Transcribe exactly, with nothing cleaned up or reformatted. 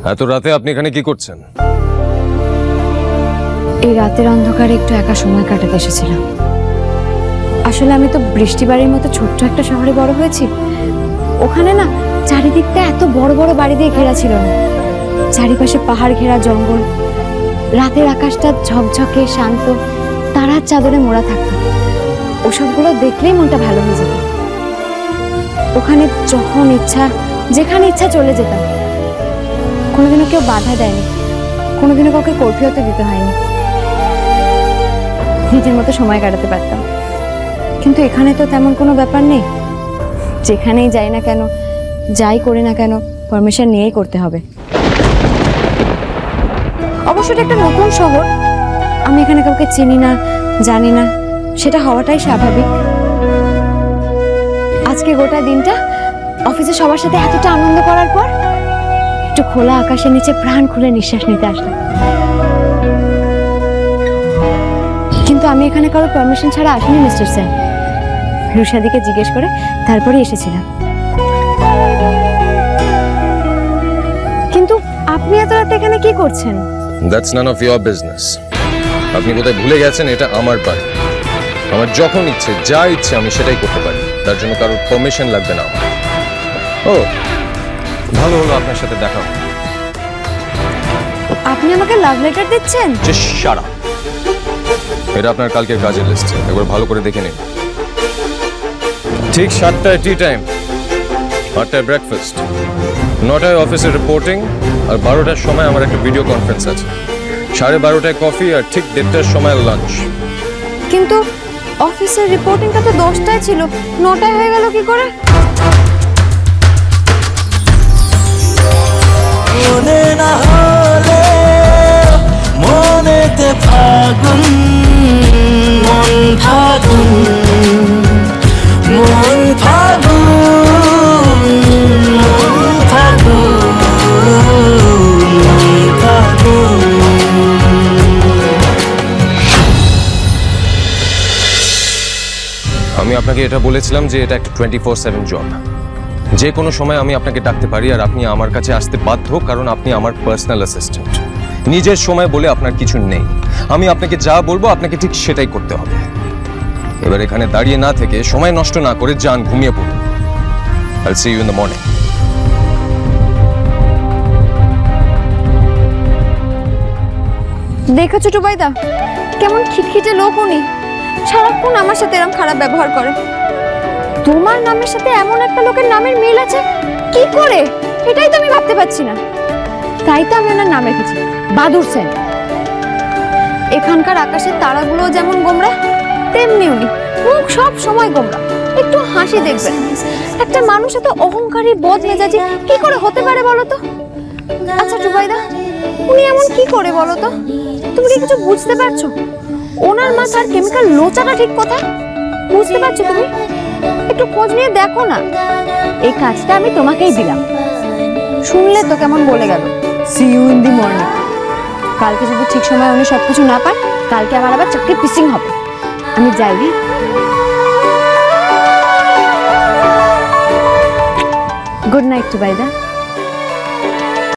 এত রাতে আপনি এখানে কি করছেন? এই রাতের অন্ধকারে একটু একা সময় কাটাতে এসেছিলাম। আসলে আমি তো বৃষ্টি বাড়ির মতো ছোট্ট একটা শহরে বড় হয়েছি। ওখানে না চারিদিকটা এত বড় বড় বাড়ি দিয়ে ঘেরা ছিল না, চারিপাশে পাহাড় ঘেরা জঙ্গল, রাতের আকাশটা ঝকঝকে শান্ত, তারার চাদরে মোড়া থাকতো। ওসবগুলো দেখলেই মনটা ভালো হয়ে যেত। ওখানে যখন ইচ্ছা যেখানে ইচ্ছা চলে যেতাম। কোনোদিনও কেউ বাধা দেয়নি, কোনোদিনও কাউকে কর্ফিউতে দিতে হয়নি। নিজের মতো সময় কাটাতে পারতাম। কিন্তু এখানে তো তেমন কোনো ব্যাপার নেই। যেখানেই যাই না কেন, যাই করি না কেন, পারমিশন নিয়েই করতে হবে। অবশ্য এটা একটা নতুন শহর, আমি এখানে কাউকে চিনি না, জানি না, সেটা হওয়াটাই স্বাভাবিক। আজকে গোটা দিনটা অফিসে সবার সাথে এতটা আনন্দ করার পর একটু খোলা আকাশের নিচে প্রাণ খুলে নিঃশ্বাস নিতে আসলাম। কিন্তু আমি এখানে কারো পারমিশন ছাড়া আসিনি মিস্টার সেন। রুশাদিকে জিজ্ঞেস করে তারপরে এসেছিলাম। কিন্তু আপনি এত রাতে এখানে কি করছেন? That's none of your business. আপনি কোথায় ভুলে গেছেন এটা আমার বাড়ি। আমার যখন ইচ্ছে যা ইচ্ছে আমি সেটাই করতে পারি, তার জন্য কারোর পারমিশন লাগবে না আমার। ও ভালো হলো আপনার সাথে দেখা হলো। আপনি আমাকে লাভ লেটার দিচ্ছেন? Just shut up. এটা আপনার কালকের কাজের লিস্ট, একবার ভালো করে দেখে নিন। ঠিক সাতটায় টি টাইম, আটটায় ব্রেকফাস্ট, নটায় অফিসের রিপোর্টিং, আর বারোটার সময় আমার একটা ভিডিও কনফারেন্স আছে। সাড়ে বারোটায় কফি, আর ঠিক দেড়টার সময় লাঞ্চ। কিন্তু অফিসের রিপোর্টিংটা তো দশটায় ছিল, নটায় হয়ে গেল কি করে? মনে না হলে মনেতে ফাগুন, মন ফাগুন, মন ফাগুন, মন ফাগুন, মন ফাগুন। আমি আপনাকে এটা বলেছিলাম যে এটা একটা টোয়েন্টি ফোর সেভেন জব। যে কোনো সময় আমি আপনাকে ডাকতে পারি, আর আপনি আমার কাছে আসতে বাধ্য, কারণ আপনি আমার পার্সোনাল অ্যাসিস্ট্যান্ট। নিজের সময় বলে আপনার কিছু নেই। আমি আপনাকে যা বলবো আপনাকে ঠিক সেটাই করতে হবে। এবার এখানে দাঁড়িয়ে না থেকে সময় নষ্ট না করে যান, ঘুমিয়ে পড়ুন। I'll see you in the morning. দেখেছো টুবাইদা, কেমন খিটখিটে লোক উনি। সারাক্ষণ আমার সাথে এরকম খারাপ ব্যবহার করে। তোমার নামের সাথে এমন একটা লোকের নামের মিল আছে কি করে, এটাই তো আমি ভাবতে পারছি না। তাই তো আমি ওনার নাম রেখেছি বাদুর সেন। এখানকার আকাশের তারাগুলো যেমন গোমরা, তেমনি উনি মুখ সব সময় গোমরা। একটু হাসি দেখবেন। একটা মানুষ এত অহংকারী বদমেজাজি কি করে হতে পারে বলো তো? আচ্ছা টুবাইদা, উনি এমন কি করে বলো তো? তুমি কি কিছু বুঝতে পারছো? ওনার মাথার কেমিক্যাল লোচাটা ঠিক কোথায় বুঝতে পারছো তুমি? একটু খোঁজ নিয়ে দেখো না। এই কাজটা আমি তোমাকেই দিলাম। শুনলে তো কেমন বলে গেল, see you in the morning. কালকে যদি ঠিক সময় উনি সবকিছু না পান, কালকে আমার আবার চাকরি পিসিং হবে। আমি যাই। Good night টুবাইদা।